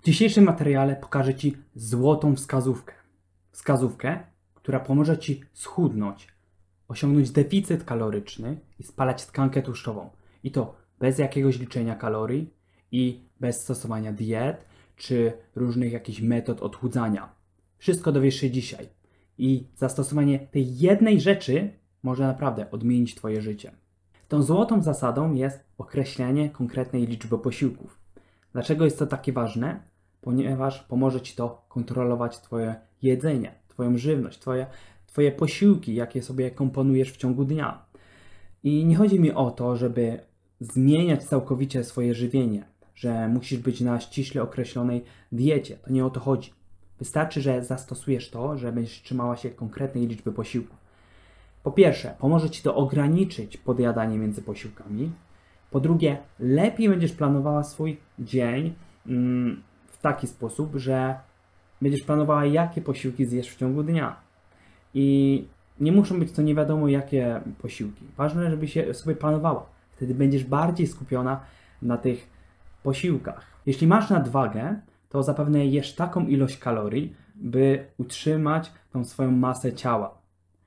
W dzisiejszym materiale pokażę Ci złotą wskazówkę. Wskazówkę, która pomoże Ci schudnąć, osiągnąć deficyt kaloryczny i spalać tkankę tłuszczową. I to bez jakiegoś liczenia kalorii i bez stosowania diet czy różnych jakichś metod odchudzania. Wszystko dowiesz się dzisiaj. I zastosowanie tej jednej rzeczy może naprawdę odmienić Twoje życie. Tą złotą zasadą jest określenie konkretnej liczby posiłków. Dlaczego jest to takie ważne? Ponieważ pomoże Ci to kontrolować Twoje jedzenie, Twoją żywność, Twoje posiłki, jakie sobie komponujesz w ciągu dnia. I nie chodzi mi o to, żeby zmieniać całkowicie swoje żywienie, że musisz być na ściśle określonej diecie. To nie o to chodzi. Wystarczy, że zastosujesz to, że będziesz trzymała się konkretnej liczby posiłków. Po pierwsze, pomoże Ci to ograniczyć podjadanie między posiłkami. Po drugie, lepiej będziesz planowała swój dzień w taki sposób, że będziesz planowała, jakie posiłki zjesz w ciągu dnia. I nie muszą być to nie wiadomo jakie posiłki. Ważne, żeby się sobie planowała. Wtedy będziesz bardziej skupiona na tych posiłkach. Jeśli masz nadwagę, to zapewne jesz taką ilość kalorii, by utrzymać tą swoją masę ciała.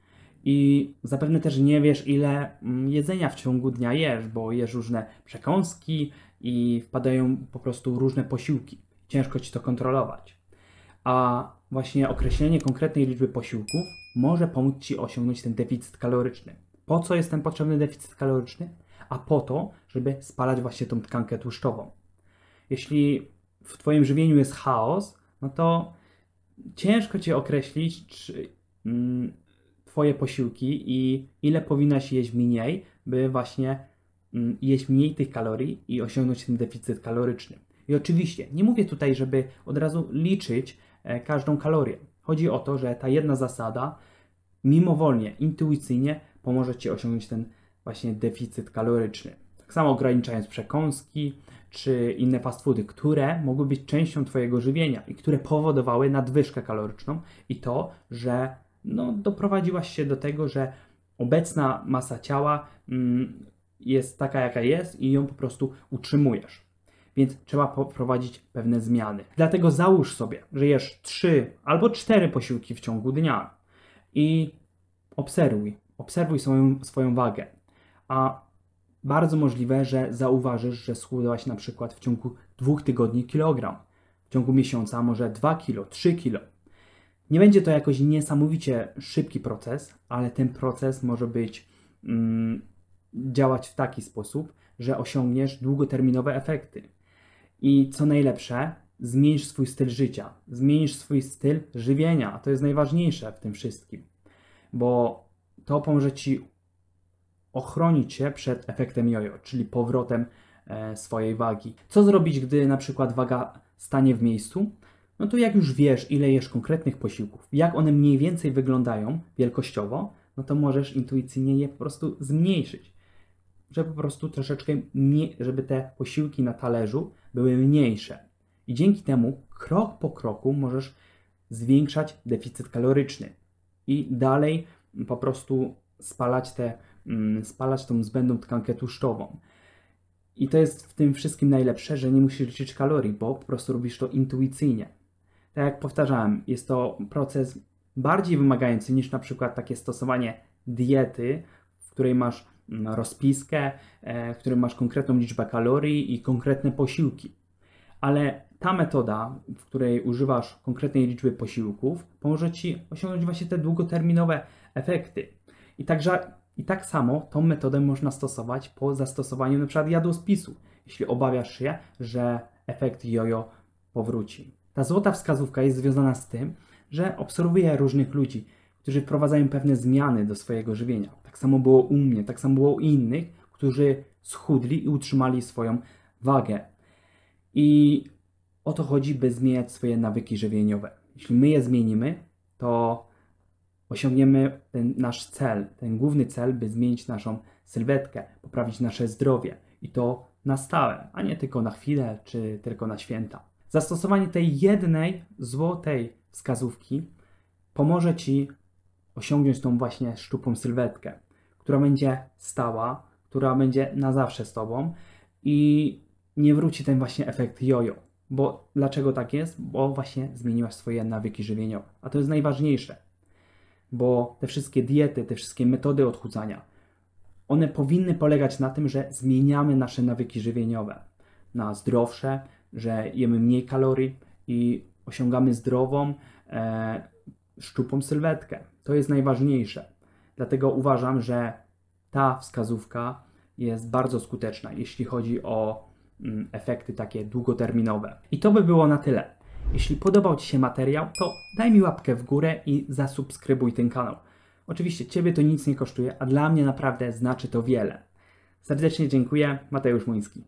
I zapewne też nie wiesz, ile jedzenia w ciągu dnia jesz, bo jesz różne przekąski i wpadają po prostu różne posiłki. Ciężko Ci to kontrolować. A właśnie określenie konkretnej liczby posiłków może pomóc Ci osiągnąć ten deficyt kaloryczny. Po co jest ten potrzebny deficyt kaloryczny? A po to, żeby spalać właśnie tą tkankę tłuszczową. Jeśli w Twoim żywieniu jest chaos, no to ciężko Ci określić, czy Twoje posiłki i ile powinnaś jeść mniej, by właśnie jeść mniej tych kalorii i osiągnąć ten deficyt kaloryczny. I oczywiście nie mówię tutaj, żeby od razu liczyć każdą kalorię. Chodzi o to, że ta jedna zasada mimowolnie, intuicyjnie pomoże Ci osiągnąć ten właśnie deficyt kaloryczny. Tak samo ograniczając przekąski czy inne fast foody, które mogły być częścią Twojego żywienia i które powodowały nadwyżkę kaloryczną i to, że doprowadziłaś się do tego, że obecna masa ciała jest taka, jaka jest i ją po prostu utrzymujesz. Więc trzeba wprowadzić pewne zmiany. Dlatego załóż sobie, że jesz 3 albo 4 posiłki w ciągu dnia i obserwuj swoją wagę. A bardzo możliwe, że zauważysz, że schudłaś na przykład w ciągu 2 tygodni kilogram. W ciągu miesiąca może 2 kilo, 3 kilo. Nie będzie to jakoś niesamowicie szybki proces, ale ten proces może działać w taki sposób, że osiągniesz długoterminowe efekty. I co najlepsze, zmienisz swój styl życia, zmienisz swój styl żywienia, a to jest najważniejsze w tym wszystkim, bo to pomoże Ci ochronić się przed efektem jojo, czyli powrotem swojej wagi. Co zrobić, gdy na przykład waga stanie w miejscu? No to jak już wiesz, ile jesz konkretnych posiłków, jak one mniej więcej wyglądają wielkościowo, no to możesz intuicyjnie je po prostu zmniejszyć. Żeby po prostu troszeczkę, żeby te posiłki na talerzu były mniejsze. I dzięki temu krok po kroku możesz zwiększać deficyt kaloryczny i dalej po prostu spalać tą zbędną tkankę tłuszczową. I to jest w tym wszystkim najlepsze, że nie musisz liczyć kalorii, bo po prostu robisz to intuicyjnie. Tak jak powtarzałem, jest to proces bardziej wymagający niż na przykład takie stosowanie diety, w której masz rozpiskę, w którym masz konkretną liczbę kalorii i konkretne posiłki. Ale ta metoda, w której używasz konkretnej liczby posiłków, pomoże Ci osiągnąć właśnie te długoterminowe efekty. I tak samo tą metodę można stosować po zastosowaniu np. jadłospisu, jeśli obawiasz się, że efekt jojo powróci. Ta złota wskazówka jest związana z tym, że obserwuję różnych ludzi, którzy wprowadzają pewne zmiany do swojego żywienia. Tak samo było u mnie, tak samo było u innych, którzy schudli i utrzymali swoją wagę. I o to chodzi, by zmieniać swoje nawyki żywieniowe. Jeśli my je zmienimy, to osiągniemy ten nasz cel, ten główny cel, by zmienić naszą sylwetkę, poprawić nasze zdrowie. I to na stałe, a nie tylko na chwilę, czy tylko na święta. Zastosowanie tej jednej złotej wskazówki pomoże Ci osiągnąć tą właśnie szczupłą sylwetkę, która będzie stała, która będzie na zawsze z Tobą i nie wróci ten właśnie efekt jojo. Bo dlaczego tak jest? Bo właśnie zmieniłaś swoje nawyki żywieniowe. A to jest najważniejsze, bo te wszystkie diety, te wszystkie metody odchudzania, one powinny polegać na tym, że zmieniamy nasze nawyki żywieniowe na zdrowsze, że jemy mniej kalorii i osiągamy zdrową, szczupłą sylwetkę. To jest najważniejsze. Dlatego uważam, że ta wskazówka jest bardzo skuteczna, jeśli chodzi o efekty takie długoterminowe. I to by było na tyle. Jeśli podobał Ci się materiał, to daj mi łapkę w górę i zasubskrybuj ten kanał. Oczywiście Ciebie to nic nie kosztuje, a dla mnie naprawdę znaczy to wiele. Serdecznie dziękuję, Mateusz Muński.